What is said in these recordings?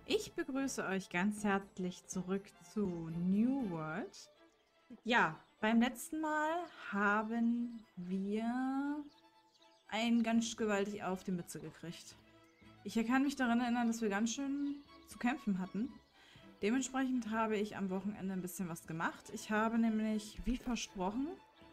Ich begrüße euch ganz herzlich zurück zu New World. Ja, beim letzten Mal haben wir einen ganz gewaltig auf die Mütze gekriegt. Ich kann mich daran erinnern, dass wir ganz schön zu kämpfen hatten. Dementsprechend habe ich am Wochenende ein bisschen was gemacht. Ich habe nämlich, wie versprochen,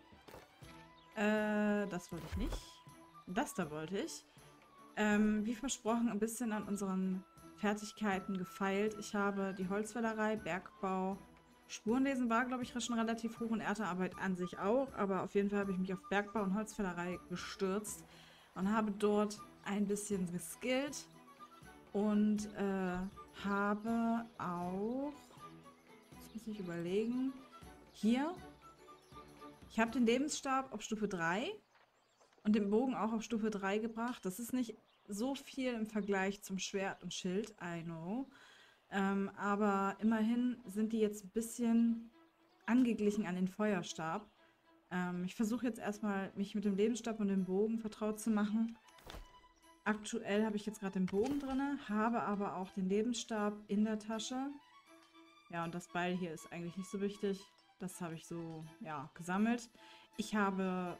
das wollte ich nicht, das da wollte ich, wie versprochen, ein bisschen an unseren Fertigkeiten gefeilt. Ich habe die Holzfällerei, Bergbau, Spurenlesen war, glaube ich, schon relativ hoch und Erntearbeit an sich auch. Aber auf jeden Fall habe ich mich auf Bergbau und Holzfällerei gestürzt und habe dort ein bisschen geskillt und habe auch, jetzt muss ich überlegen, hier, ich habe den Lebensstab auf Stufe 3 und den Bogen auch auf Stufe 3 gebracht. Das ist nicht so viel im Vergleich zum Schwert und Schild, I know. Aber immerhin sind die jetzt ein bisschen angeglichen an den Feuerstab. Ich versuche jetzt erstmal, mich mit dem Lebensstab und dem Bogen vertraut zu machen. Aktuell habe ich jetzt gerade den Bogen drin, habe aber auch den Lebensstab in der Tasche. Ja, und das Beil hier ist eigentlich nicht so wichtig. Das habe ich so, ja, gesammelt. Ich habe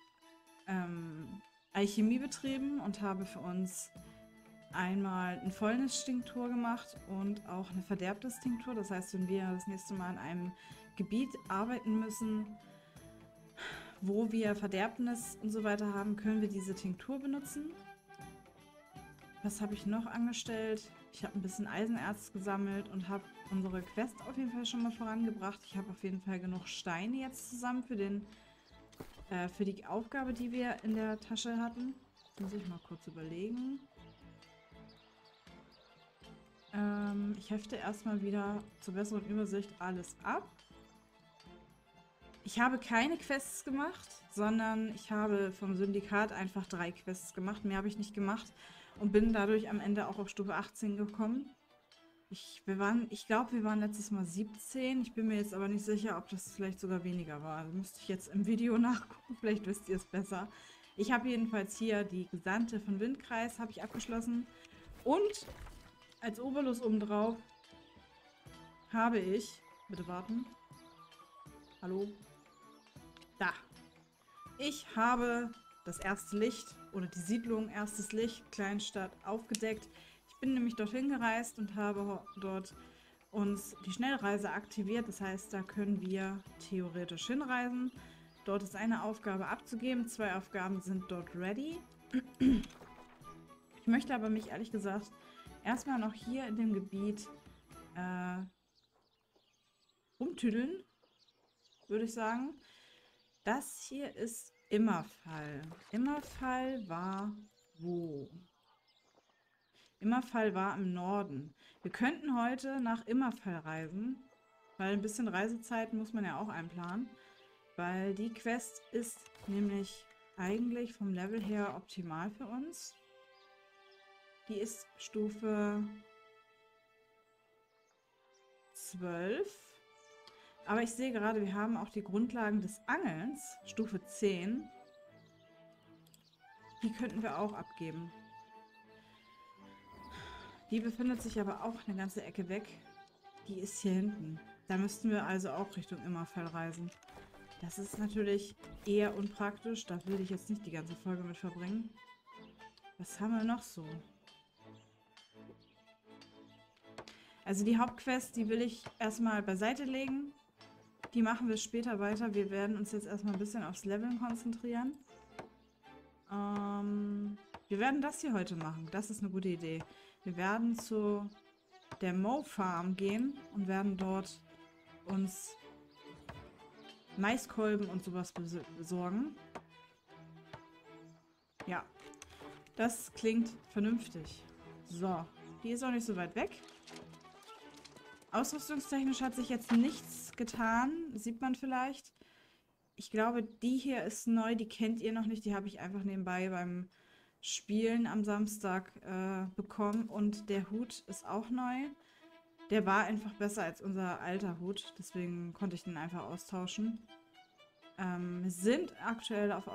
Alchemie betrieben und habe für uns einmal ein Fäulnistinktur gemacht und auch eine Verderbnistinktur. Das heißt, wenn wir das nächste Mal in einem Gebiet arbeiten müssen, wo wir Verderbnis und so weiter haben, können wir diese Tinktur benutzen. Was habe ich noch angestellt? Ich habe ein bisschen Eisenerz gesammelt und habe unsere Quest auf jeden Fall schon mal vorangebracht. Ich habe auf jeden Fall genug Steine jetzt zusammen für die Aufgabe, die wir in der Tasche hatten. Muss ich mal kurz überlegen. Ich hefte erstmal wieder zur besseren Übersicht alles ab. Ich habe keine Quests gemacht, sondern ich habe vom Syndikat einfach 3 Quests gemacht. Mehr habe ich nicht gemacht und bin dadurch am Ende auch auf Stufe 18 gekommen. Ich glaube, wir waren letztes Mal 17. Ich bin mir jetzt aber nicht sicher, ob das vielleicht sogar weniger war. Da müsste ich jetzt im Video nachgucken. Vielleicht wisst ihr es besser. Ich habe jedenfalls hier die Gesandte von Windkreis habe ich abgeschlossen. Und als Obolus obendrauf habe ich... Bitte warten. Hallo? Da. Ich habe das erste Licht oder die Siedlung erstes Licht, Kleinstadt, aufgedeckt. Ich bin nämlich dorthin gereist und habe dort uns die Schnellreise aktiviert. Das heißt, da können wir theoretisch hinreisen. Dort ist eine Aufgabe abzugeben. 2 Aufgaben sind dort ready. Ich möchte aber mich ehrlich gesagt erstmal noch hier in dem Gebiet rumtüdeln, würde ich sagen. Das hier ist Immerfall. Immerfall war wo? Immerfall war im Norden. Wir könnten heute nach Immerfall reisen, weil ein bisschen Reisezeit muss man ja auch einplanen, weil die Quest ist nämlich eigentlich vom Level her optimal für uns. Die ist Stufe 12. Aber ich sehe gerade, wir haben auch die Grundlagen des Angelns, Stufe 10. Die könnten wir auch abgeben. Die befindet sich aber auch eine ganze Ecke weg. Die ist hier hinten. Da müssten wir also auch Richtung Immerfall reisen. Das ist natürlich eher unpraktisch. Da will ich jetzt nicht die ganze Folge mit verbringen. Was haben wir noch so? Also die Hauptquest, die will ich erstmal beiseite legen. Die machen wir später weiter. Wir werden uns jetzt erstmal ein bisschen aufs Leveln konzentrieren. Wir werden das hier heute machen. Das ist eine gute Idee. Wir werden zu der Mo Farm gehen und werden dort uns Maiskolben und sowas besorgen. Ja, das klingt vernünftig. So, die ist auch nicht so weit weg. Ausrüstungstechnisch hat sich jetzt nichts getan. Sieht man vielleicht. Ich glaube, die hier ist neu. Die kennt ihr noch nicht. Die habe ich einfach nebenbei beim Spielen am Samstag bekommen. Und der Hut ist auch neu. Der war einfach besser als unser alter Hut. Deswegen konnte ich den einfach austauschen. Wir sind aktuell auf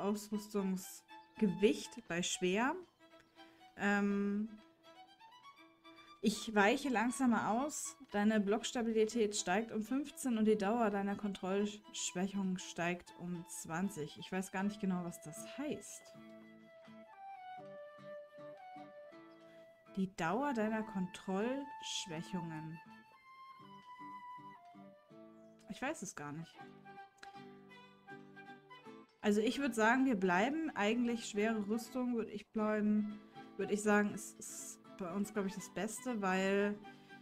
Ausrüstungsgewicht bei schwer. Ich weiche langsamer aus, deine Blockstabilität steigt um 15 und die Dauer deiner Kontrollschwächung steigt um 20. Ich weiß gar nicht genau, was das heißt. Die Dauer deiner Kontrollschwächungen. Ich weiß es gar nicht. Also ich würde sagen, wir bleiben. Eigentlich schwere Rüstung würde ich bleiben. Würde ich sagen, ist bei uns, glaube ich, das Beste, weil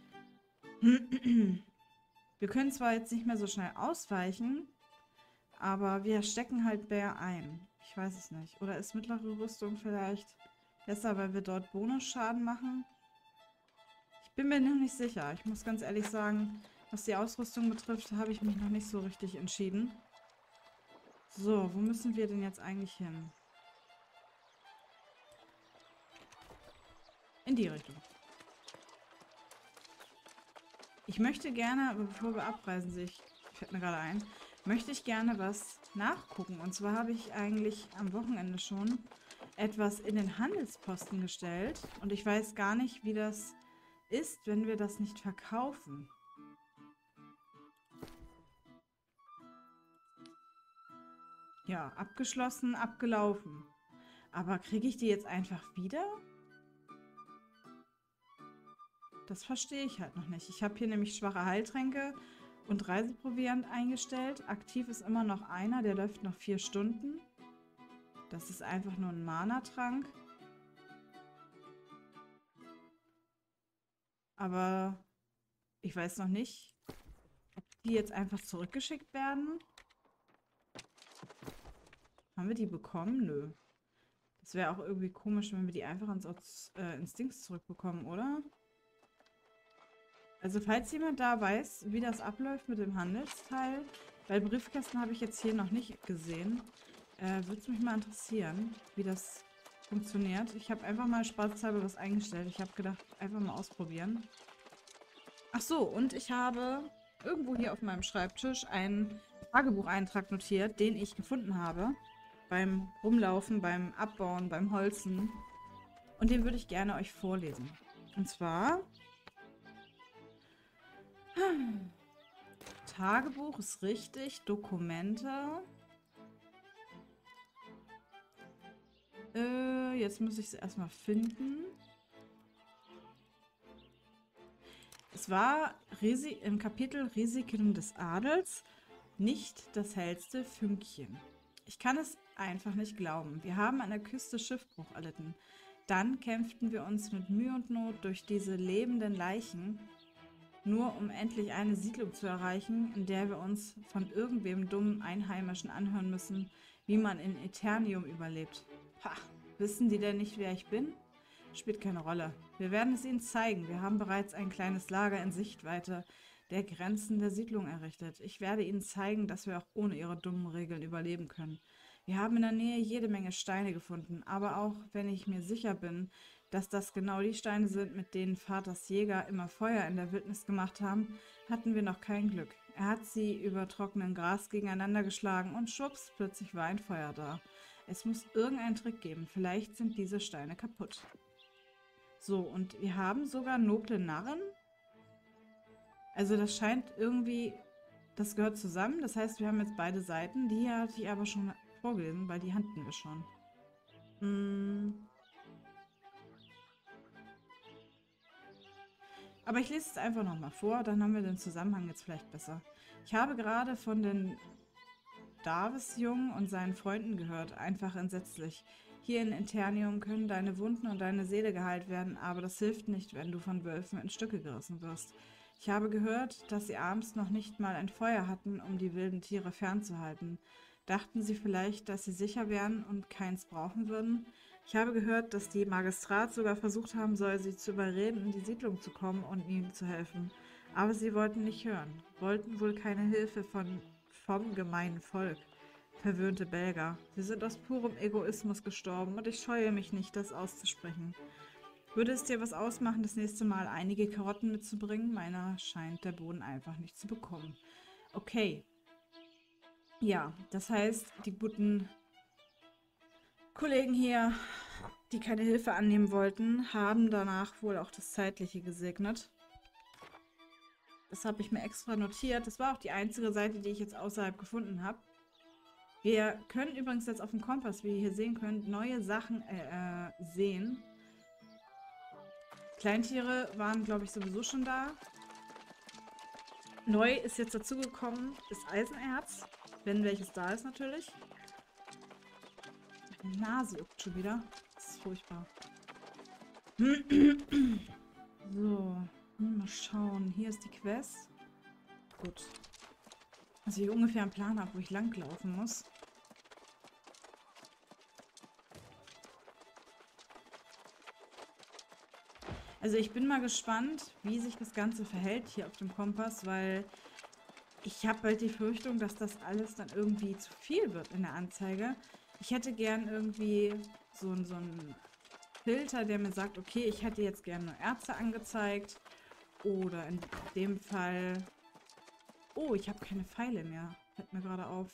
wir können zwar jetzt nicht mehr so schnell ausweichen, aber wir stecken halt Bär ein. Ich weiß es nicht. Oder ist mittlere Rüstung vielleicht besser, weil wir dort Bonusschaden machen? Ich bin mir noch nicht sicher. Ich muss ganz ehrlich sagen, was die Ausrüstung betrifft, habe ich mich noch nicht so richtig entschieden. So, wo müssen wir denn jetzt eigentlich hin? In die Richtung. Ich möchte gerne, aber bevor wir abreisen, fällt mir gerade ein, möchte ich gerne was nachgucken. Und zwar habe ich eigentlich am Wochenende schon etwas in den Handelsposten gestellt. Und ich weiß gar nicht, wie das ist, wenn wir das nicht verkaufen. Ja, abgeschlossen, abgelaufen. Aber kriege ich die jetzt einfach wieder? Das verstehe ich halt noch nicht. Ich habe hier nämlich schwache Heiltränke und Reiseproviant eingestellt. Aktiv ist immer noch einer, der läuft noch 4 Stunden. Das ist einfach nur ein Mana-Trank. Aber ich weiß noch nicht, ob die jetzt einfach zurückgeschickt werden. Haben wir die bekommen? Nö. Das wäre auch irgendwie komisch, wenn wir die einfach ins Dings zurückbekommen, oder? Also falls jemand da weiß, wie das abläuft mit dem Handelsteil, weil Briefkästen habe ich jetzt hier noch nicht gesehen, würde es mich mal interessieren, wie das funktioniert. Ich habe einfach mal spaßhalber was eingestellt. Ich habe gedacht, einfach mal ausprobieren. Ach so, und ich habe irgendwo hier auf meinem Schreibtisch einen Tagebucheintrag notiert, den ich gefunden habe. Beim Rumlaufen, beim Abbauen, beim Holzen. Und den würde ich gerne euch vorlesen. Und zwar... Tagebuch ist richtig. Dokumente. Jetzt muss ich es erstmal finden. Es war im Kapitel Risiken des Adels nicht das hellste Fünkchen. Ich kann es einfach nicht glauben. Wir haben an der Küste Schiffbruch erlitten. Dann kämpften wir uns mit Mühe und Not durch diese lebenden Leichen, nur um endlich eine Siedlung zu erreichen, in der wir uns von irgendwem dummen Einheimischen anhören müssen, wie man in Eternium überlebt. Pah, wissen die denn nicht, wer ich bin? Spielt keine Rolle. Wir werden es ihnen zeigen. Wir haben bereits ein kleines Lager in Sichtweite der Grenzen der Siedlung errichtet. Ich werde ihnen zeigen, dass wir auch ohne ihre dummen Regeln überleben können. Wir haben in der Nähe jede Menge Steine gefunden, aber auch wenn ich mir sicher bin, dass das genau die Steine sind, mit denen Vaters Jäger immer Feuer in der Wildnis gemacht haben, hatten wir noch kein Glück. Er hat sie über trockenen Gras gegeneinander geschlagen und schwupps, plötzlich war ein Feuer da. Es muss irgendeinen Trick geben. Vielleicht sind diese Steine kaputt. So, und wir haben sogar noble Narren. Also das scheint irgendwie, das gehört zusammen. Das heißt, wir haben jetzt beide Seiten. Die hier hatte ich aber schon vorgelesen, weil die hatten wir schon. Aber ich lese es einfach nochmal vor, dann haben wir den Zusammenhang jetzt vielleicht besser. Ich habe gerade von den Davis-Jungen und seinen Freunden gehört. Einfach entsetzlich. Hier in Eternium können deine Wunden und deine Seele geheilt werden, aber das hilft nicht, wenn du von Wölfen in Stücke gerissen wirst. Ich habe gehört, dass sie abends noch nicht mal ein Feuer hatten, um die wilden Tiere fernzuhalten. Dachten sie vielleicht, dass sie sicher wären und keins brauchen würden? Ich habe gehört, dass die Magistrat sogar versucht haben soll, sie zu überreden, in die Siedlung zu kommen und ihnen zu helfen. Aber sie wollten nicht hören, wollten wohl keine Hilfe vom gemeinen Volk. Verwöhnte Belger. Sie sind aus purem Egoismus gestorben und ich scheue mich nicht, das auszusprechen. Würde es dir was ausmachen, das nächste Mal einige Karotten mitzubringen? Meiner scheint der Boden einfach nicht zu bekommen. Okay. Ja, das heißt, die guten Kollegen hier, die keine Hilfe annehmen wollten, haben danach wohl auch das Zeitliche gesegnet. Das habe ich mir extra notiert. Das war auch die einzige Seite, die ich jetzt außerhalb gefunden habe. Wir können übrigens jetzt auf dem Kompass, wie ihr hier sehen könnt, neue Sachen sehen. Kleintiere waren, glaube ich, sowieso schon da. Neu ist jetzt dazugekommen das Eisenerz, wenn welches da ist natürlich. Meine Nase juckt schon wieder. Das ist furchtbar. So, mal schauen. Hier ist die Quest. Gut. Also ich ungefähr einen Plan habe, wo ich langlaufen muss. Also ich bin mal gespannt, wie sich das Ganze verhält hier auf dem Kompass, weil ich habe halt die Befürchtung, dass das alles dann irgendwie zu viel wird in der Anzeige. Ich hätte gern irgendwie so einen Filter, der mir sagt, okay, ich hätte jetzt gerne nur Ärzte angezeigt. Oder in dem Fall... Oh, ich habe keine Pfeile mehr. Fällt mir gerade auf.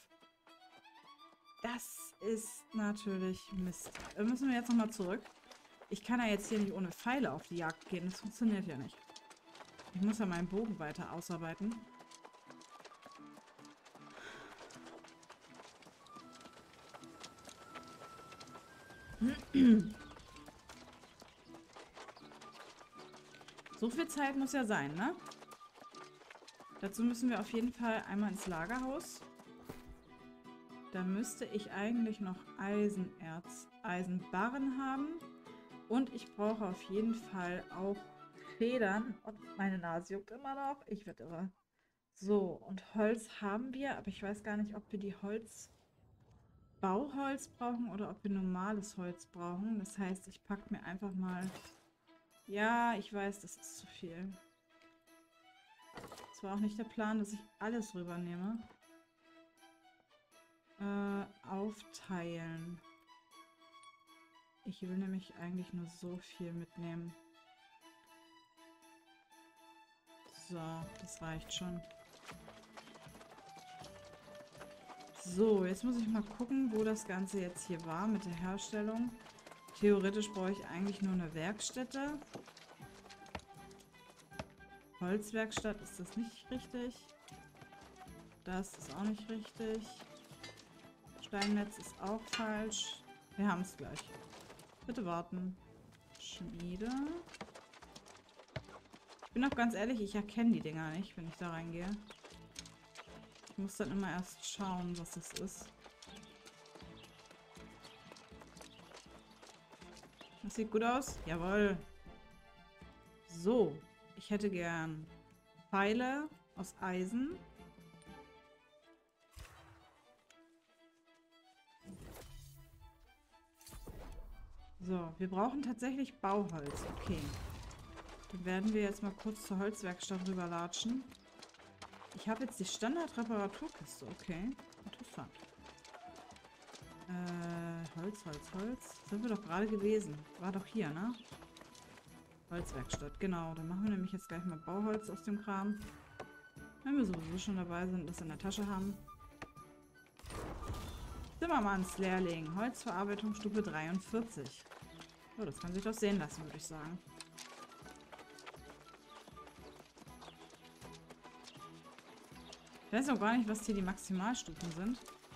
Das ist natürlich Mist. Da müssen wir jetzt nochmal zurück. Ich kann ja jetzt hier nicht ohne Pfeile auf die Jagd gehen. Das funktioniert ja nicht. Ich muss ja meinen Bogen weiter ausarbeiten. So viel Zeit muss ja sein, ne? Dazu müssen wir auf jeden Fall einmal ins Lagerhaus. Da müsste ich eigentlich noch Eisenerz, Eisenbarren haben. Und ich brauche auf jeden Fall auch Federn. Und meine Nase juckt immer noch. Ich werde irre. So, und Holz haben wir, aber ich weiß gar nicht, ob wir die Bauholz brauchen oder ob wir normales Holz brauchen. Das heißt, ich packe mir einfach mal... Ja, ich weiß, das ist zu viel. Es war auch nicht der Plan, dass ich alles rübernehme. Aufteilen. Ich will nämlich eigentlich nur so viel mitnehmen. So, das reicht schon. So, jetzt muss ich mal gucken, wo das Ganze jetzt hier war mit der Herstellung. Theoretisch brauche ich eigentlich nur eine Werkstätte. Holzwerkstatt ist das nicht richtig. Das ist auch nicht richtig. Steinnetz ist auch falsch. Wir haben es gleich. Bitte warten. Schmiede. Ich bin auch ganz ehrlich, ich erkenne die Dinger nicht, wenn ich da reingehe. Ich muss dann immer erst schauen, was das ist. Das sieht gut aus. Jawohl. So. Ich hätte gern Pfeile aus Eisen. So, wir brauchen tatsächlich Bauholz. Okay. Dann werden wir jetzt mal kurz zur Holzwerkstatt rüberlatschen. Ich habe jetzt die Standard-Reparaturkiste. Okay, interessant. Holz. Sind wir doch gerade gewesen. War doch hier, ne? Holzwerkstatt, genau. Dann machen wir nämlich jetzt gleich mal Bauholz aus dem Kram. Wenn wir sowieso schon dabei sind und das in der Tasche haben. Zimmermannslehrling. Holzverarbeitung Stufe 43. So, das kann sich doch sehen lassen, würde ich sagen. Ich weiß auch gar nicht, was hier die Maximalstufen sind.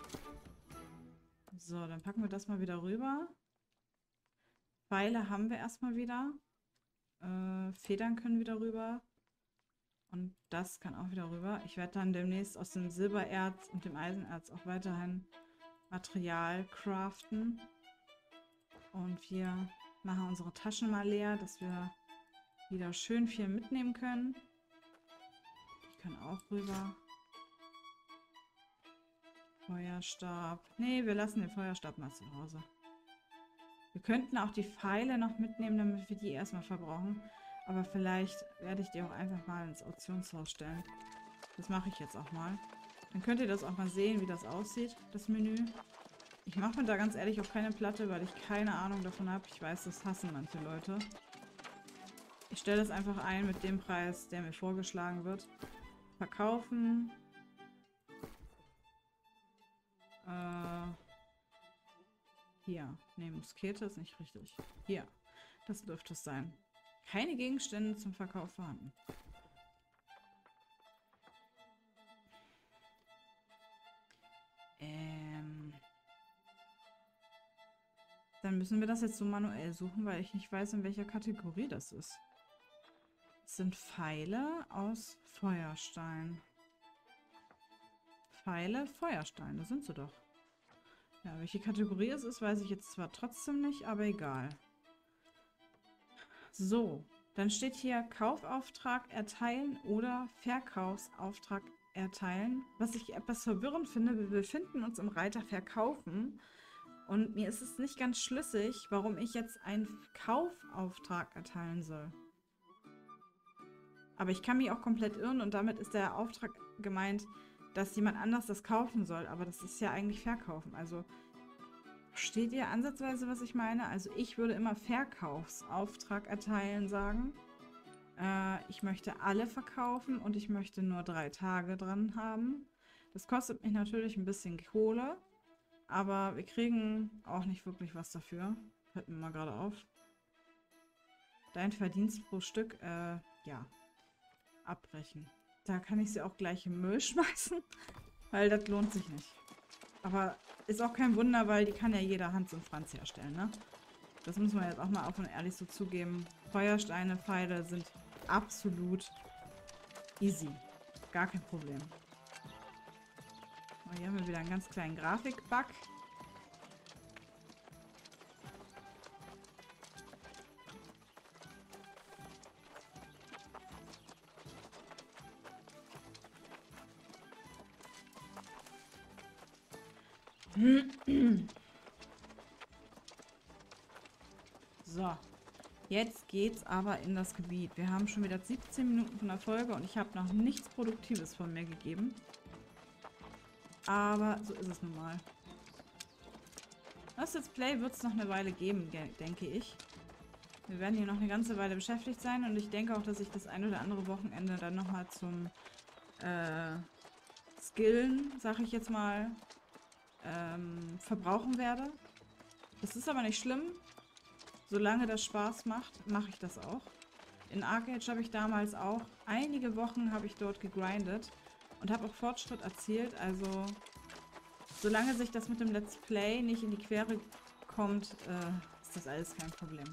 So, dann packen wir das mal wieder rüber. Pfeile haben wir erstmal wieder. Federn können wieder rüber. Und das kann auch wieder rüber. Ich werde dann demnächst aus dem Silbererz und dem Eisenerz auch weiterhin Material craften. Und wir machen unsere Taschen mal leer, dass wir wieder schön viel mitnehmen können. Die können auch rüber. Feuerstab. Nee, wir lassen den Feuerstab mal zu Hause. Wir könnten auch die Pfeile noch mitnehmen, damit wir die erstmal verbrauchen. Aber vielleicht werde ich die auch einfach mal ins Auktionshaus stellen. Das mache ich jetzt auch mal. Dann könnt ihr das auch mal sehen, wie das aussieht, das Menü. Ich mache mir da ganz ehrlich auch keine Platte, weil ich keine Ahnung davon habe. Ich weiß, das hassen manche Leute. Ich stelle das einfach ein mit dem Preis, der mir vorgeschlagen wird. Verkaufen. Hier. Ne, Muskete ist nicht richtig. Hier. Das dürfte es sein. Keine Gegenstände zum Verkauf vorhanden. Dann müssen wir das jetzt so manuell suchen, weil ich nicht weiß, in welcher Kategorie das ist. Es sind Pfeile aus Feuerstein. Pfeile, Feuerstein, das sind sie doch. Ja, welche Kategorie es ist, weiß ich jetzt zwar trotzdem nicht, aber egal. So, dann steht hier Kaufauftrag erteilen oder Verkaufsauftrag erteilen. Was ich etwas verwirrend finde, wir befinden uns im Reiter Verkaufen und mir ist es nicht ganz schlüssig, warum ich jetzt einen Kaufauftrag erteilen soll. Aber ich kann mich auch komplett irren und damit ist der Auftrag gemeint, dass jemand anders das kaufen soll. Aber das ist ja eigentlich verkaufen. Also versteht ihr ansatzweise, was ich meine? Also ich würde immer Verkaufsauftrag erteilen sagen. Ich möchte alle verkaufen und ich möchte nur 3 Tage dran haben. Das kostet mich natürlich ein bisschen Kohle. Aber wir kriegen auch nicht wirklich was dafür. Fällt mir mal gerade auf. Dein Verdienst pro Stück, ja. Abbrechen. Da kann ich sie auch gleich im Müll schmeißen, weil das lohnt sich nicht. Aber ist auch kein Wunder, weil die kann ja jeder Hans und Franz herstellen, ne? Das muss man jetzt auch mal offen und ehrlich so zugeben. Feuersteine, Pfeile sind absolut easy. Gar kein Problem. Oh, hier haben wir wieder einen ganz kleinen Grafik-Bug. So, jetzt geht's aber in das Gebiet. Wir haben schon wieder 17 Minuten von der Folge und ich habe noch nichts Produktives von mir gegeben. Aber so ist es nun mal. Das Let's Play wird es noch eine Weile geben, denke ich. Wir werden hier noch eine ganze Weile beschäftigt sein und ich denke auch, dass ich das ein oder andere Wochenende dann nochmal zum Skillen, sag ich jetzt mal, verbrauchen werde. Das ist aber nicht schlimm. Solange das Spaß macht, mache ich das auch. In ArcheAge habe ich damals auch einige Wochen habe ich dort gegrindet und habe auch Fortschritt erzielt. Also solange sich das mit dem Let's Play nicht in die Quere kommt, ist das alles kein Problem.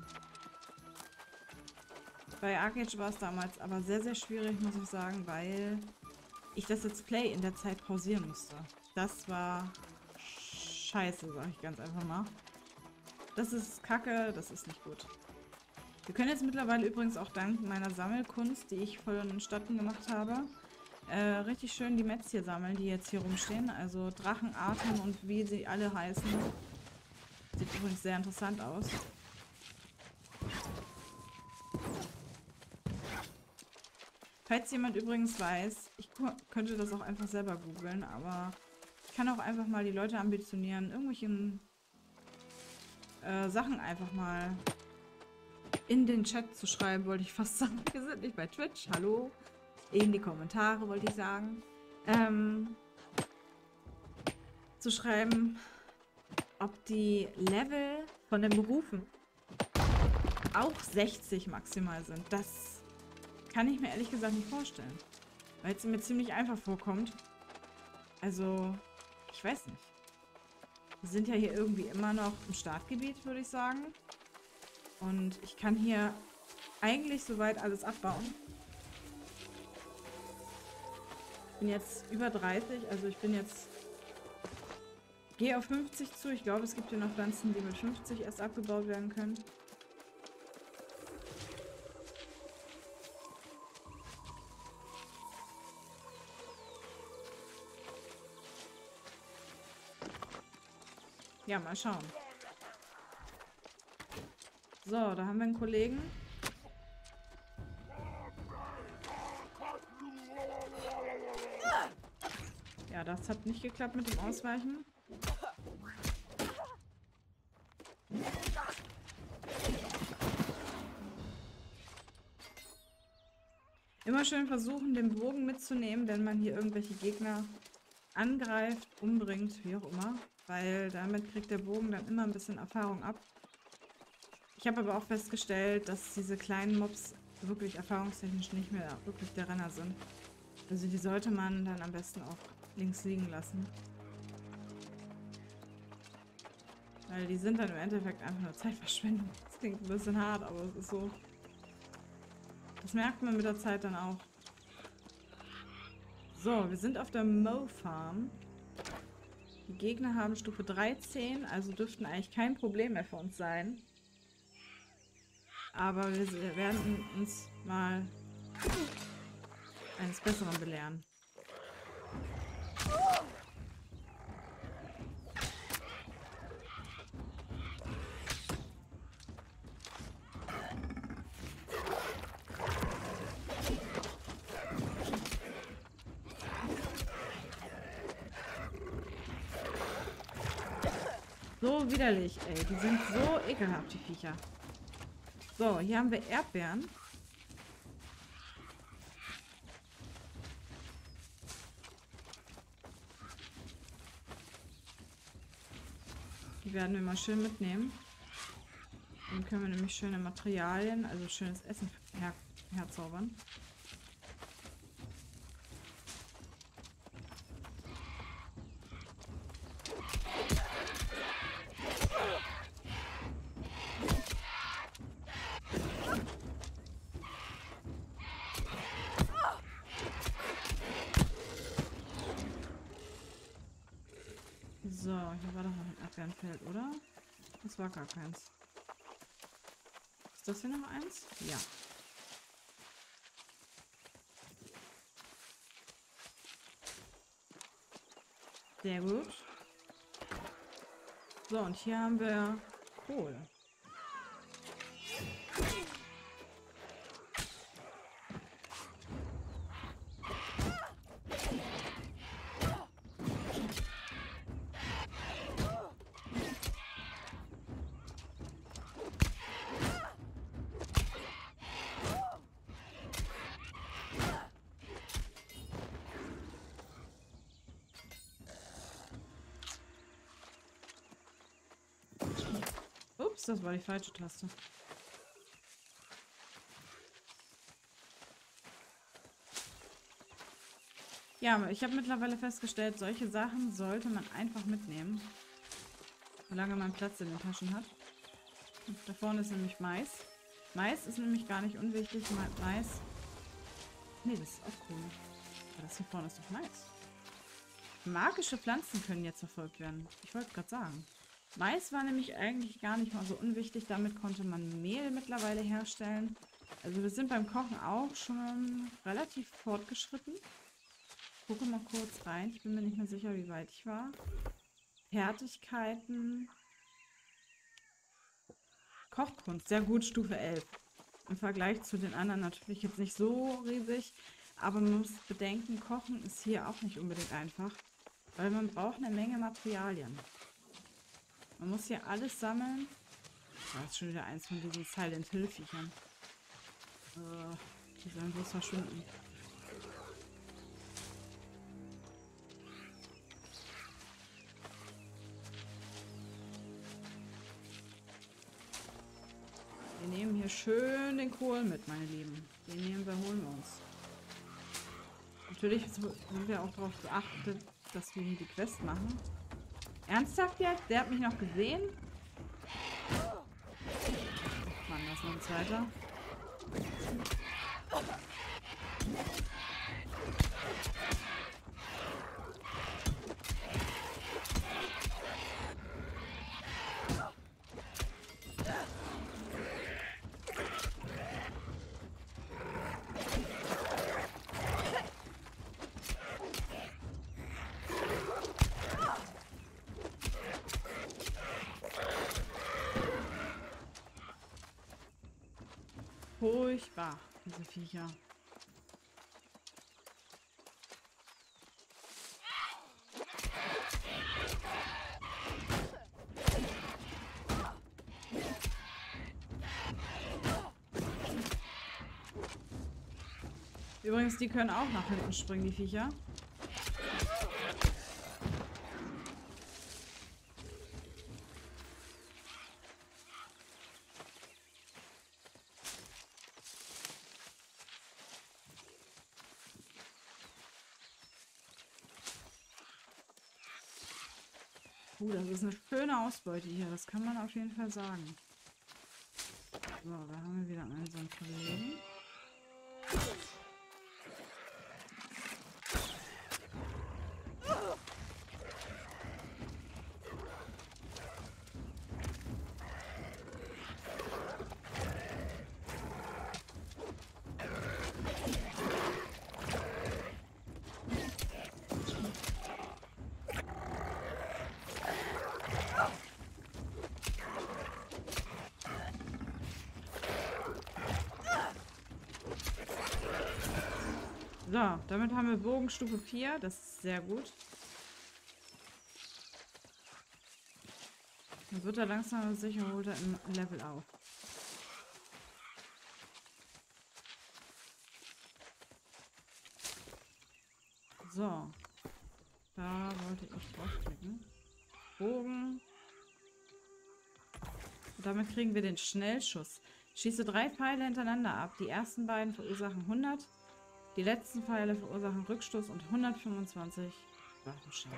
Bei ArcheAge war es damals aber sehr, sehr schwierig, muss ich sagen, weil ich das Let's Play in der Zeit pausieren musste. Das war scheiße, sag ich ganz einfach mal. Das ist kacke, das ist nicht gut. Wir können jetzt mittlerweile übrigens auch dank meiner Sammelkunst, die ich vonstatten gemacht habe, richtig schön die Mets hier sammeln, die jetzt hier rumstehen. Also Drachenatem und wie sie alle heißen. Sieht übrigens sehr interessant aus. Falls jemand übrigens weiß, ich könnte das auch einfach selber googeln, aber ich kann auch einfach mal die Leute ambitionieren, irgendwelchen Sachen einfach mal in den Chat zu schreiben, wollte ich fast sagen. Wir sind nicht bei Twitch, hallo. In die Kommentare, wollte ich sagen. Zu schreiben, ob die Level von den Berufen auch 60 maximal sind. Das kann ich mir ehrlich gesagt nicht vorstellen. Weil es mir ziemlich einfach vorkommt. Also, ich weiß nicht. Wir sind ja hier irgendwie immer noch im Startgebiet, würde ich sagen. Und ich kann hier eigentlich soweit alles abbauen. Ich bin jetzt über 30, also ich bin jetzt... Gehe auf 50 zu. Ich glaube, es gibt hier noch Pflanzen, die mit 50 erst abgebaut werden können. Ja, mal schauen. So, da haben wir einen Kollegen. Ja, das hat nicht geklappt mit dem Ausweichen. Immer schön versuchen, den Bogen mitzunehmen, wenn man hier irgendwelche Gegner angreift, umbringt, wie auch immer. weil damit kriegt der Bogen dann immer ein bisschen Erfahrung ab. Ich habe aber auch festgestellt, dass diese kleinen Mobs wirklich erfahrungstechnisch nicht mehr wirklich der Renner sind. Also die sollte man dann am besten auch links liegen lassen. Weil die sind dann im Endeffekt einfach nur Zeitverschwendung. Das klingt ein bisschen hart, aber es ist so. Das merkt man mit der Zeit dann auch. So, wir sind auf der Mo-Farm. Die Gegner haben Stufe 13, also dürften eigentlich kein Problem mehr für uns sein. Aber wir werden uns mal eines Besseren belehren. So widerlich, ey. Die sind so ekelhaft, die Viecher. So, hier haben wir Erdbeeren. Die werden wir mal schön mitnehmen. Dann können wir nämlich schöne Materialien, also schönes Essen herzaubern. So, hier war doch noch ein Erdbeerenfeld, oder? Das war gar keins. Ist das hier noch eins? Ja. Sehr gut. So, und hier haben wir Kohl. Ups, das war die falsche Taste. Ja, aber ich habe mittlerweile festgestellt, solche Sachen sollte man einfach mitnehmen. Solange man Platz in den Taschen hat. Und da vorne ist nämlich Mais. Mais ist nämlich gar nicht unwichtig. Mais. Nee, das ist auch cool. Aber das hier vorne ist doch Mais. Magische Pflanzen können jetzt verfolgt werden. Ich wollte gerade sagen. Mais war nämlich eigentlich gar nicht mal so unwichtig. Damit konnte man Mehl mittlerweile herstellen. Also wir sind beim Kochen auch schon relativ fortgeschritten. Ich gucke mal kurz rein. Ich bin mir nicht mehr sicher, wie weit ich war. Fertigkeiten. Kochkunst. Sehr gut, Stufe 11. Im Vergleich zu den anderen natürlich jetzt nicht so riesig. Aber man muss bedenken, Kochen ist hier auch nicht unbedingt einfach. Weil man braucht eine Menge Materialien. Man muss hier alles sammeln. Das ist schon wieder eins von diesen Silent Hill Viechern. Die sollen bloß verschwinden. Wir nehmen hier schön den Kohl mit, meine Lieben. Den nehmen wir, holen wir uns. Natürlich sind wir auch darauf geachtet, dass wir hier die Quest machen. Ernsthaft jetzt? Der hat mich noch gesehen? Mann, da ist noch ein zweiter. Furchtbar, diese Viecher. Übrigens, die können auch nach hinten springen, die Viecher. Das ist eine schöne Ausbeute hier. Das kann man auf jeden Fall sagen. So, da haben wir wieder unseren Kollegen. So, damit haben wir Bogenstufe 4. Das ist sehr gut. Dann wird er langsam und sicher, holt er im Level auf. So. Da wollte ich draufklicken. Bogen. Und damit kriegen wir den Schnellschuss. Schieße 3 Pfeile hintereinander ab. Die ersten beiden verursachen 100. Die letzten Pfeile verursachen Rückstoß und 125 Waffenschaden.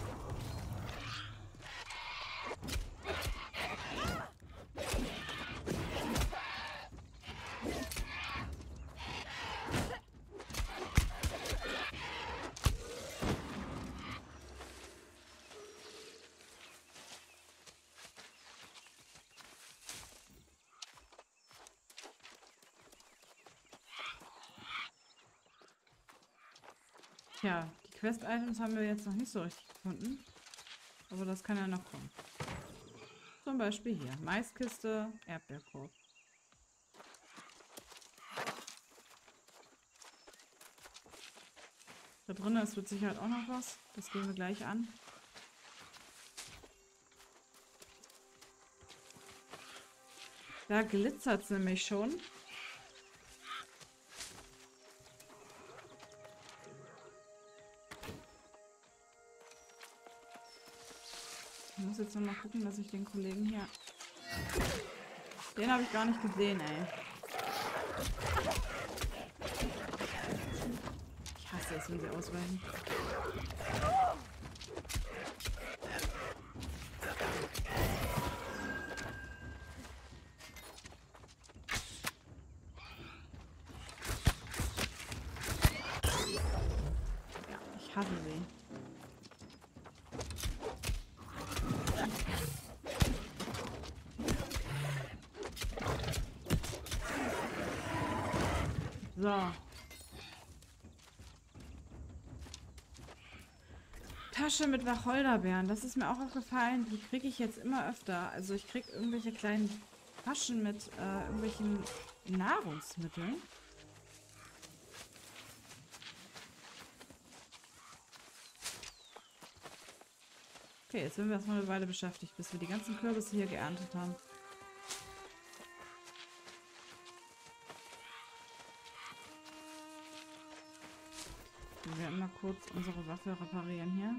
Tja, die Quest-Items haben wir jetzt noch nicht so richtig gefunden. Aber das kann ja noch kommen. Zum Beispiel hier. Maiskiste, Erdbeerkorb. Da drinnen ist mit Sicherheit auch noch was. Das gehen wir gleich an. Da glitzert es nämlich schon. Ich muss jetzt noch mal gucken, dass ich den Kollegen hier... Den habe ich gar nicht gesehen, ey. Ich hasse es, wenn sie ausweichen. Ja, ich hasse sie. So. Tasche mit Wacholderbeeren. Das ist mir auch aufgefallen. Die kriege ich jetzt immer öfter. Also ich kriege irgendwelche kleinen Taschen mit irgendwelchen Nahrungsmitteln. Okay, jetzt sind wir erstmal eine Weile beschäftigt, bis wir die ganzen Kürbisse hier geerntet haben. Wir werden mal kurz unsere Waffe reparieren hier.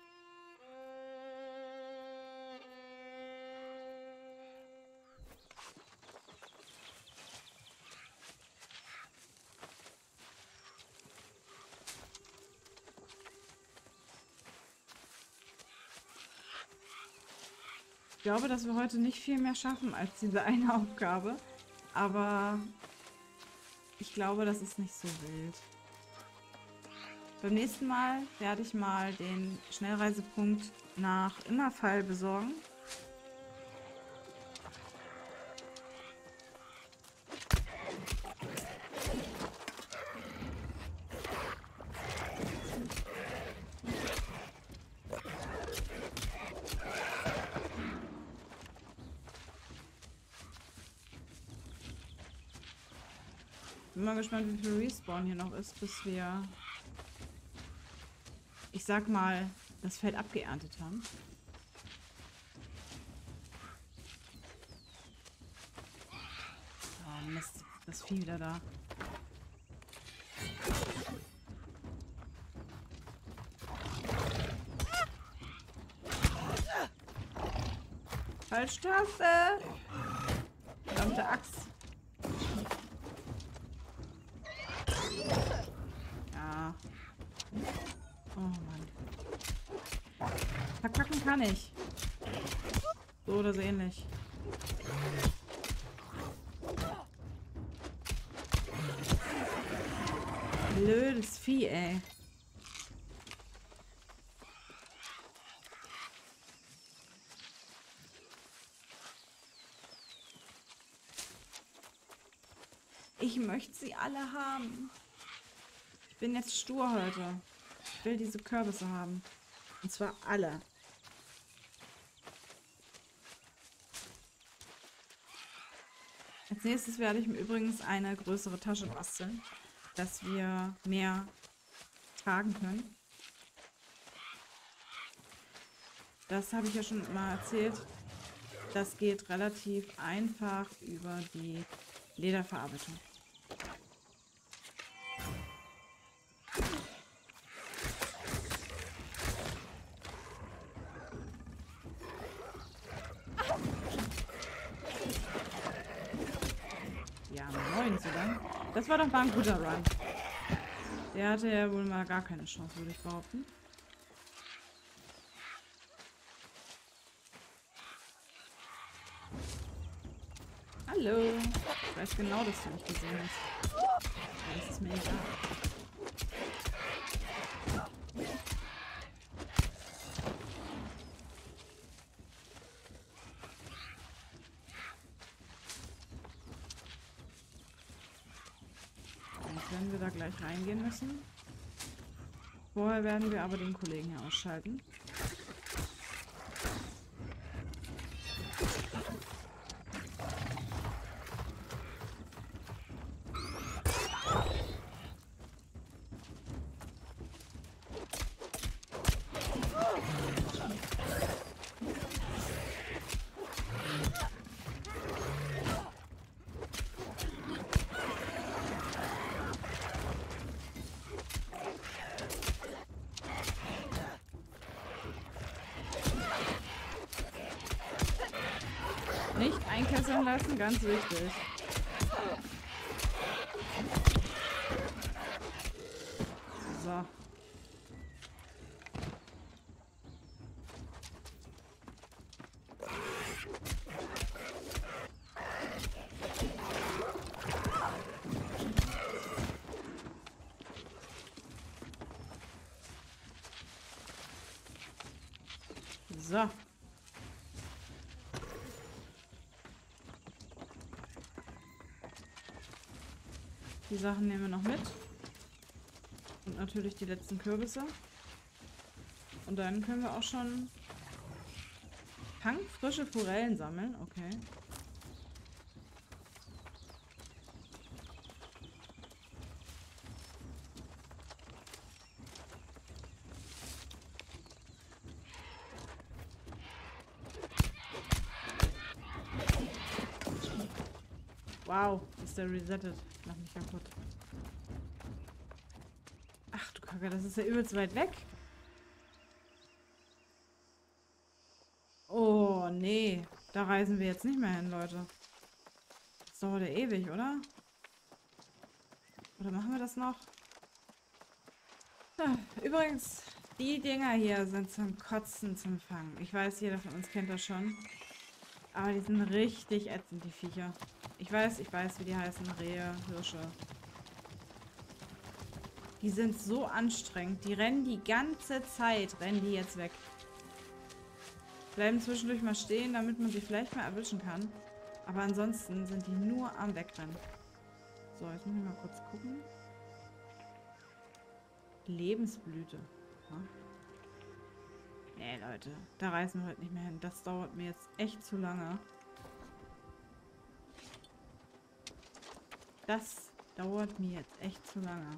Ich glaube, dass wir heute nicht viel mehr schaffen als diese eine Aufgabe. Aber ich glaube, das ist nicht so wild. Beim nächsten Mal werde ich mal den Schnellreisepunkt nach Immerfall besorgen. Bin mal gespannt, wie viel Respawn hier noch ist, bis wir, ich sag mal, das Feld abgeerntet haben. Oh Mist, das Vieh wieder da. Falschtaste! Verdammte Axt. Ja. Oh Mann. Verkacken kann ich. So oder so ähnlich. Blödes Vieh, ey. Ich möchte sie alle haben. Ich bin jetzt stur heute. Ich will diese Kürbisse haben. Und zwar alle. Als nächstes werde ich mir übrigens eine größere Tasche basteln, dass wir mehr tragen können. Das habe ich ja schon mal erzählt. Das geht relativ einfach über die Lederverarbeitung. Ja, moin sogar. Das war doch mal ein guter Run. Der hatte ja wohl mal gar keine Chance, würde ich behaupten. Hallo. Ich weiß genau, dass du mich gesehen hast. Aber das ist mir egal. Jetzt werden wir da gleich reingehen müssen. Vorher werden wir aber den Kollegen hier ausschalten. Nicht einkesseln lassen, ganz wichtig. So. So. Die Sachen nehmen wir noch mit. Und natürlich die letzten Kürbisse. Und dann können wir auch schon fangfrische Forellen sammeln. Okay. Wow, ist der resettet. Mach mich kaputt. Ach du Kacke, das ist ja übelst weit weg. Oh, nee. Da reisen wir jetzt nicht mehr hin, Leute. Das dauert ja ewig, oder? Oder machen wir das noch? Ah, übrigens, die Dinger hier sind zum Kotzen zum Fangen. Ich weiß, jeder von uns kennt das schon. Aber die sind richtig ätzend, die Viecher. Ich weiß, wie die heißen. Rehe, Hirsche. Die sind so anstrengend. Die rennen die ganze Zeit. Rennen die jetzt weg. Bleiben zwischendurch mal stehen, damit man sie vielleicht mal erwischen kann. Aber ansonsten sind die nur am Wegrennen. So, jetzt muss ich mal kurz gucken. Lebensblüte. Ja. Nee, Leute. Da reisen wir heute nicht mehr hin. Das dauert mir jetzt echt zu lange. Das dauert mir jetzt echt zu lange.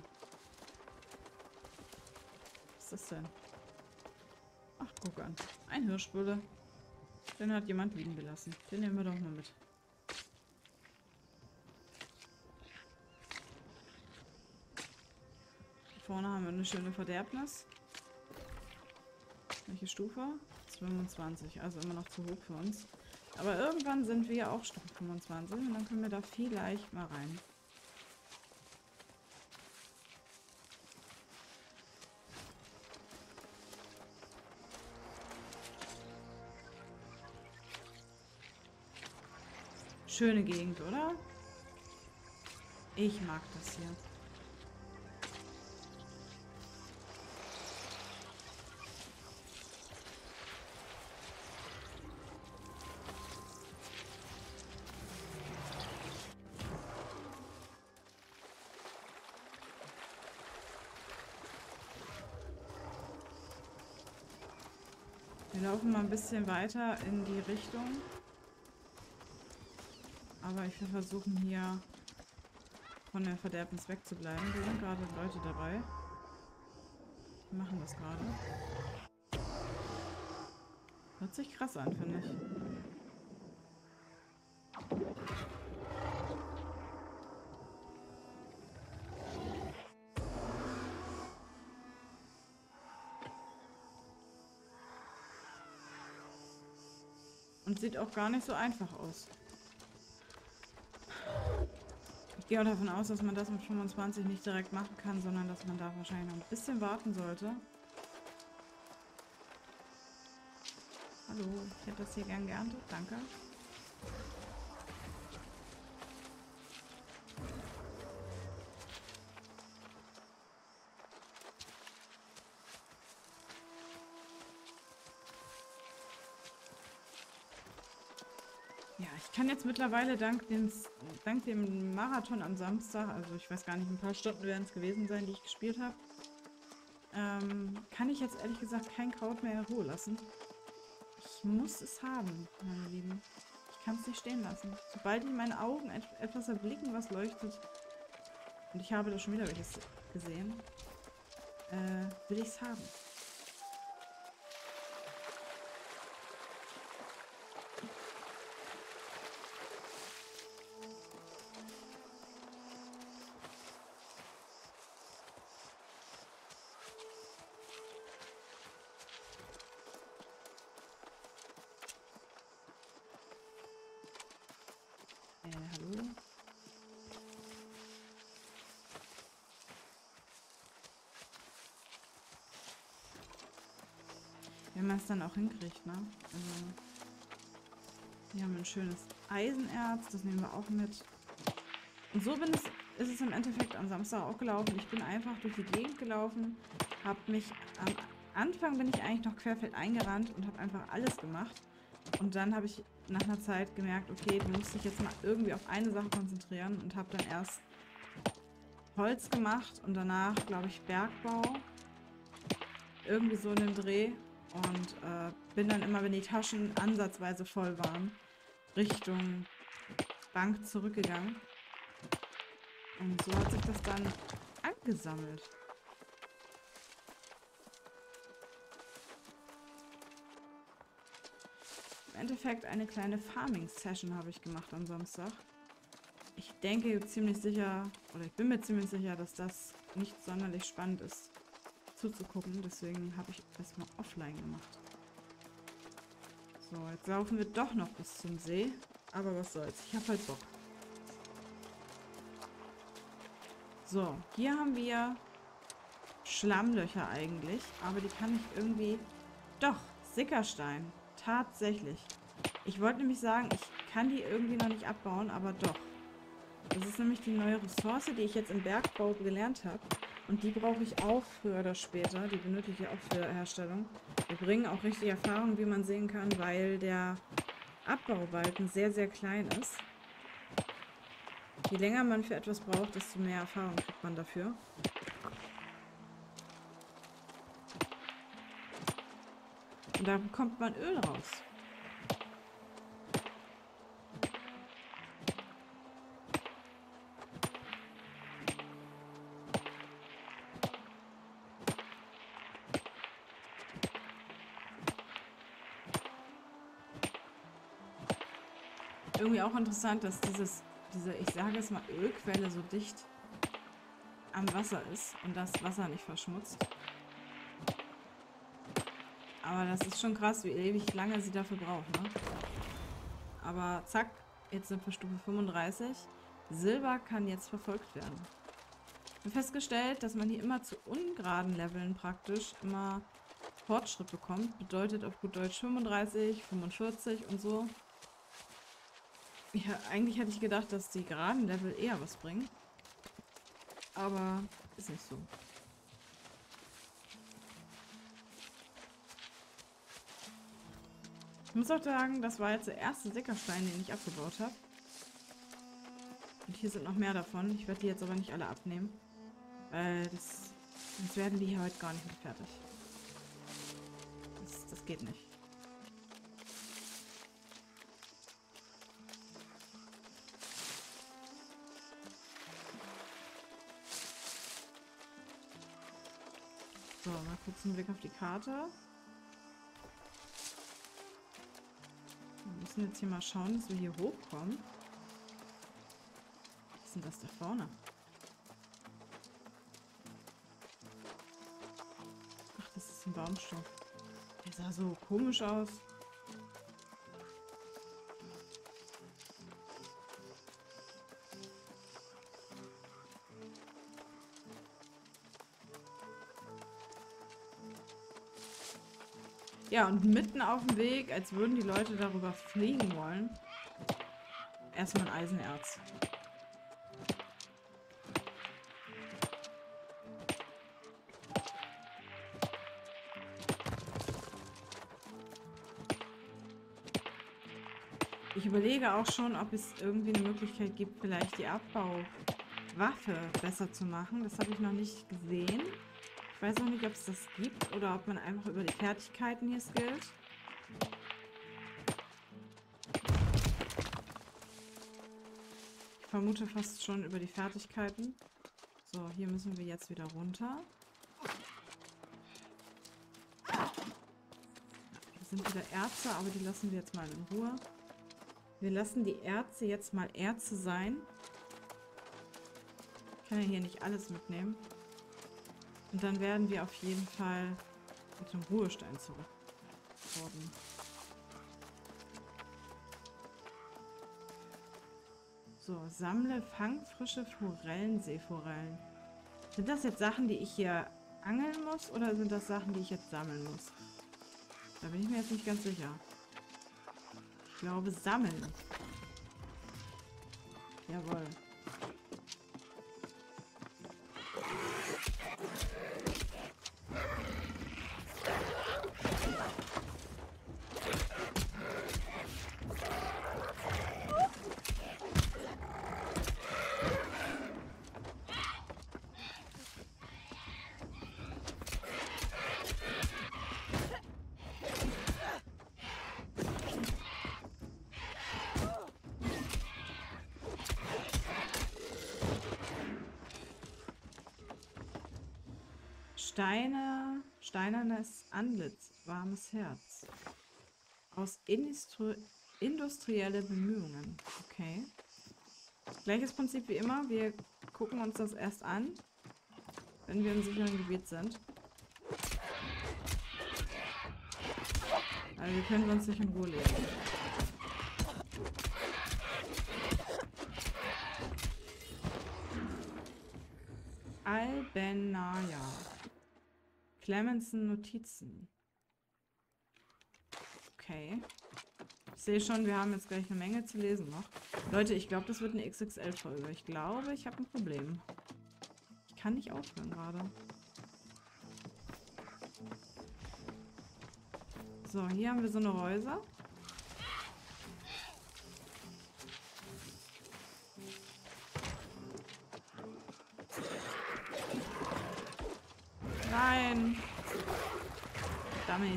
Was ist das denn? Ach, guck an. Ein Hirschbulle. Den hat jemand liegen gelassen. Den nehmen wir doch mal mit. Hier vorne haben wir eine schöne Verderbnis. Welche Stufe? 25. Also immer noch zu hoch für uns. Aber irgendwann sind wir ja auch Stufe 25. Und dann können wir da vielleicht mal rein. Schöne Gegend, oder? Ich mag das hier. Wir laufen mal ein bisschen weiter in die Richtung. Aber ich will versuchen, hier von der Verderbnis wegzubleiben. Da sind gerade Leute dabei. Die machen das gerade. Hört sich krass an, finde ich. Und sieht auch gar nicht so einfach aus. Ich gehe auch davon aus, dass man das mit 25 nicht direkt machen kann, sondern dass man da wahrscheinlich noch ein bisschen warten sollte. Hallo, ich hätte das hier gern geerntet. Danke. Ja, ich kann jetzt mittlerweile dank dem Marathon am Samstag, also ich weiß gar nicht, ein paar Stunden werden es gewesen sein, die ich gespielt habe, kann ich jetzt ehrlich gesagt kein Kraut mehr in Ruhe lassen. Ich muss es haben, meine Lieben. Ich kann es nicht stehen lassen. Sobald ich meine Augen etwas erblicken, was leuchtet, und ich habe da schon wieder welches gesehen, will ich es haben. Hallo? Wenn man es dann auch hinkriegt, ne? Also, wir haben ein schönes Eisenerz, das nehmen wir auch mit. Und so ist es im Endeffekt am Samstag auch gelaufen. Ich bin einfach durch die Gegend gelaufen, habe mich, am Anfang bin ich eigentlich noch querfeldein gerannt und habe einfach alles gemacht. Und dann habe ich nach einer Zeit gemerkt, okay, du musst dich jetzt mal irgendwie auf eine Sache konzentrieren und habe dann erst Holz gemacht und danach, glaube ich, Bergbau. Irgendwie so in dem Dreh. Und bin dann immer, wenn die Taschen ansatzweise voll waren, Richtung Bank zurückgegangen. Und so hat sich das dann angesammelt. Im Endeffekt eine kleine Farming-Session habe ich gemacht am Samstag. Ich denke ziemlich sicher, oder ich bin mir ziemlich sicher, dass das nicht sonderlich spannend ist zuzugucken. Deswegen habe ich erstmal offline gemacht. So, jetzt laufen wir doch noch bis zum See. Aber was soll's, ich habe halt Bock. So, hier haben wir Schlammlöcher eigentlich, aber die kann ich irgendwie... Doch, Sickerstein. Tatsächlich. Ich wollte nämlich sagen, ich kann die irgendwie noch nicht abbauen, aber doch. Das ist nämlich die neue Ressource, die ich jetzt im Bergbau gelernt habe. Und die brauche ich auch früher oder später. Die benötige ich auch für Herstellung. Wir bringen auch richtig Erfahrung, wie man sehen kann, weil der Abbaubalken sehr, sehr klein ist. Je länger man für etwas braucht, desto mehr Erfahrung kriegt man dafür. Und da bekommt man Öl raus. Irgendwie auch interessant, dass diese, ich sage es mal, Ölquelle so dicht am Wasser ist und das Wasser nicht verschmutzt. Aber das ist schon krass, wie ewig lange sie dafür braucht, ne? Aber zack, jetzt sind wir Stufe 35. Silber kann jetzt verfolgt werden. Ich habe festgestellt, dass man hier immer zu ungeraden Leveln praktisch immer Fortschritt bekommt. Bedeutet auf gut Deutsch 35, 45 und so. Ja, eigentlich hätte ich gedacht, dass die geraden Level eher was bringen. Aber ist nicht so. Ich muss auch sagen, das war jetzt der erste Sickerstein, den ich abgebaut habe. Und hier sind noch mehr davon. Ich werde die jetzt aber nicht alle abnehmen. Weil sonst werden die hier heute gar nicht mehr fertig. Das geht nicht. So, mal kurz einen Blick auf die Karte. Wir müssen jetzt hier mal schauen, dass wir hier hochkommen. Was ist denn das da vorne? Ach, das ist ein Baumstock. Der sah so komisch aus. Ja, und mitten auf dem Weg, als würden die Leute darüber fliegen wollen, erstmal ein Eisenerz. Ich überlege auch schon, ob es irgendwie eine Möglichkeit gibt, vielleicht die Abbauwaffe besser zu machen. Das habe ich noch nicht gesehen. Ich weiß auch nicht, ob es das gibt oder ob man einfach über die Fertigkeiten hier skillt. Ich vermute fast schon über die Fertigkeiten. So, hier müssen wir jetzt wieder runter. Hier sind wieder Erze, aber die lassen wir jetzt mal in Ruhe. Wir lassen die Erze jetzt mal Erze sein. Ich kann ja hier nicht alles mitnehmen. Und dann werden wir auf jeden Fall mit dem Ruhestein zurückkommen. So, sammle fangfrische Forellen, Seeforellen. Sind das jetzt Sachen, die ich hier angeln muss oder sind das Sachen, die ich jetzt sammeln muss? Da bin ich mir jetzt nicht ganz sicher. Ich glaube, sammeln. Jawohl. Steinernes Antlitz, warmes Herz. Aus industrielle Bemühungen. Okay. Gleiches Prinzip wie immer. Wir gucken uns das erst an, wenn wir im sicheren Gebiet sind. Also wir können sonst nicht in Ruhe leben. Albenaya. Clemenson Notizen. Okay. Ich sehe schon, wir haben jetzt gleich eine Menge zu lesen noch. Leute, ich glaube, das wird eine XXL-Folge. Ich glaube, ich habe ein Problem. Ich kann nicht aufhören gerade. So, hier haben wir so eine Häuser. Nein! Verdammt.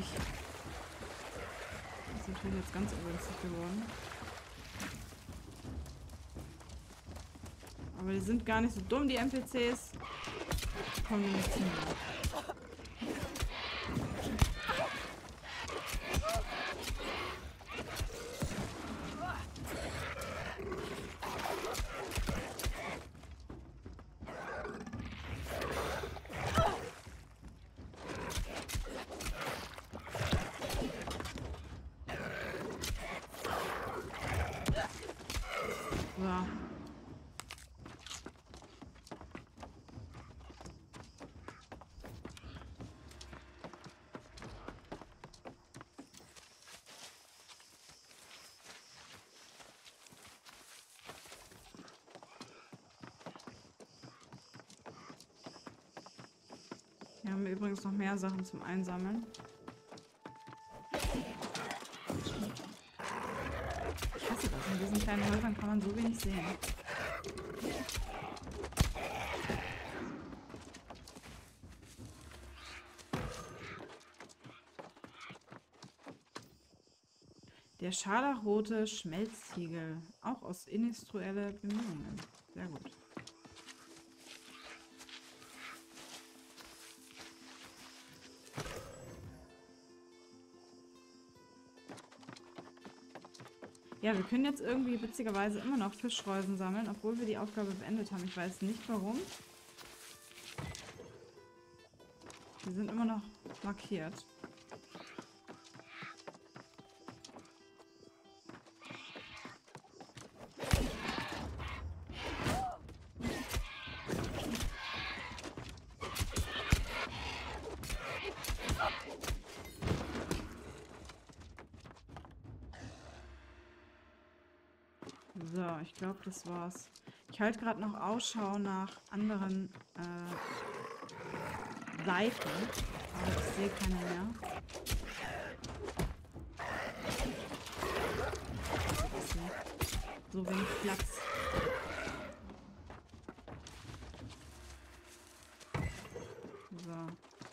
Das ist natürlich jetzt ganz ungünstig geworden. Aber die sind gar nicht so dumm, die NPCs. Kommen nicht zu mir. So. Hier haben wir übrigens noch mehr Sachen zum Einsammeln. Ich hasse das. In diesen kleinen Häusern kann man so wenig sehen. Der scharlachrote Schmelztiegel. Auch aus industrielle Bemühungen. Sehr gut. Ja, wir können jetzt irgendwie witzigerweise immer noch Fischreusen sammeln, obwohl wir die Aufgabe beendet haben. Ich weiß nicht warum. Die sind immer noch markiert. So, ich glaube, das war's. Ich halte gerade noch Ausschau nach anderen Seiten, aber ich sehe keine mehr. So wenig Platz. So.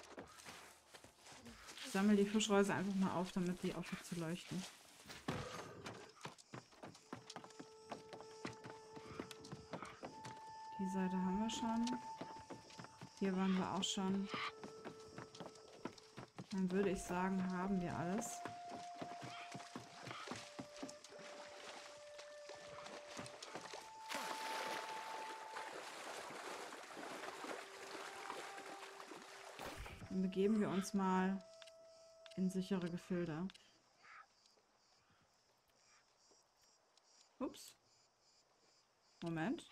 Ich sammle die Fischreusen einfach mal auf, damit die aufhört zu leuchten. Die Seite haben wir schon. Hier waren wir auch schon. Dann würde ich sagen, haben wir alles. Dann begeben wir uns mal in sichere Gefilde. Ups. Moment.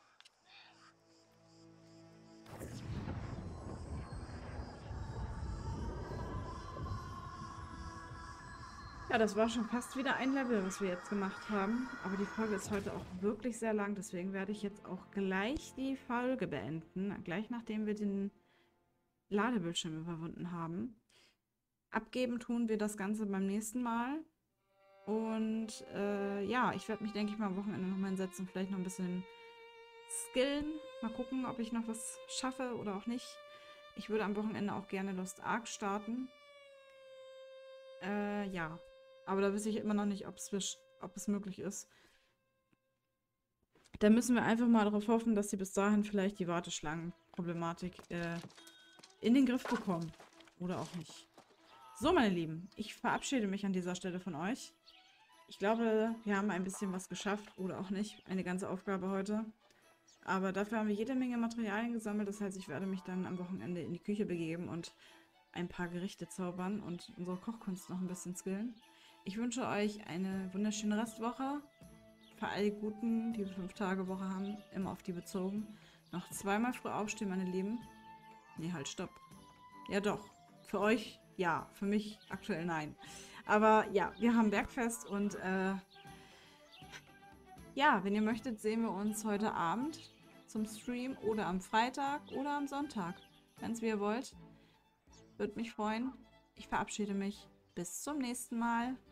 Ja, das war schon fast wieder ein Level, was wir jetzt gemacht haben. Aber die Folge ist heute auch wirklich sehr lang. Deswegen werde ich jetzt auch gleich die Folge beenden. Gleich nachdem wir den Ladebildschirm überwunden haben. Abgeben tun wir das Ganze beim nächsten Mal. Und ja, ich werde mich, denke ich mal, am Wochenende nochmal hinsetzen. Vielleicht noch ein bisschen skillen. Mal gucken, ob ich noch was schaffe oder auch nicht. Ich würde am Wochenende auch gerne Lost Ark starten. Ja. Aber da weiß ich immer noch nicht, ob es möglich ist. Da müssen wir einfach mal darauf hoffen, dass sie bis dahin vielleicht die Warteschlangenproblematik in den Griff bekommen. Oder auch nicht. So, meine Lieben, ich verabschiede mich an dieser Stelle von euch. Ich glaube, wir haben ein bisschen was geschafft oder auch nicht. Eine ganze Aufgabe heute. Aber dafür haben wir jede Menge Materialien gesammelt. Das heißt, ich werde mich dann am Wochenende in die Küche begeben und ein paar Gerichte zaubern und unsere Kochkunst noch ein bisschen skillen. Ich wünsche euch eine wunderschöne Restwoche. Für all die Guten, die 5-Tage-Woche haben, immer auf die bezogen. Noch zweimal früh aufstehen, meine Lieben. Nee, halt, stopp. Ja doch, für euch ja, für mich aktuell nein. Aber ja, wir haben Bergfest und ja, wenn ihr möchtet, sehen wir uns heute Abend zum Stream oder am Freitag oder am Sonntag. Ganz wie ihr wollt. Würde mich freuen. Ich verabschiede mich. Bis zum nächsten Mal.